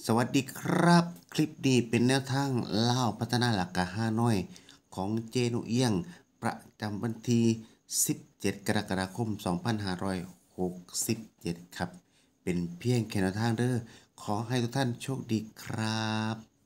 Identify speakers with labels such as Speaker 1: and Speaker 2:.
Speaker 1: สวัสดีครับคลิปนี้เป็นแนวทางเล่าวพัฒนาหลักกะห้าน้อยของเจนุเอียงประจำวันที่17กรกฎาคม2567ครับเป็นเพียงแค่แนวทางเด้อขอให้ทุกท่านโชคดีครับ